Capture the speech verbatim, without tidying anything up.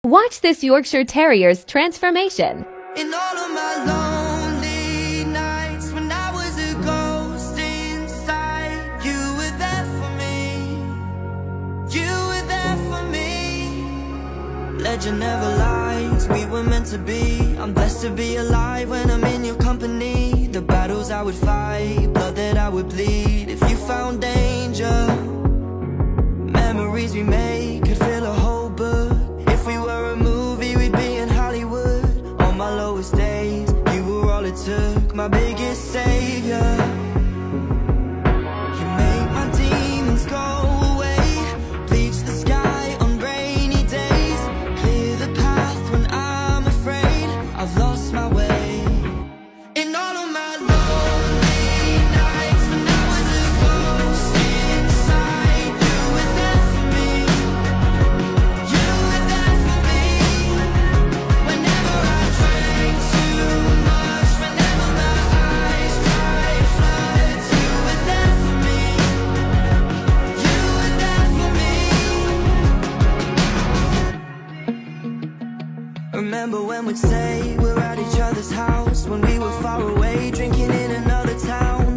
Watch this Yorkshire Terrier's transformation. In all of my lonely nights, when I was a ghost inside, you were there for me. You were there for me. Legend never lies, we were meant to be. I'm blessed to be alive when I'm in your company. The battles I would fight, blood that I would bleed. If you found danger, memories we made could fill a whole book. If we were a movie, we'd be in Hollywood. On my lowest days, you were all it took, my biggest savior. You make my demons go away, bleach the sky on rainy days, clear the path when I'm afraid I've lost my way. In all of my lonely nights, when I was a ghost inside, you were there for me. You were there for me. Whenever I drank too much, whenever my eyes dried floods, you were there for me. You were there for me. Remember when we'd say we're at each other's house, when we were far away, drinking in another town.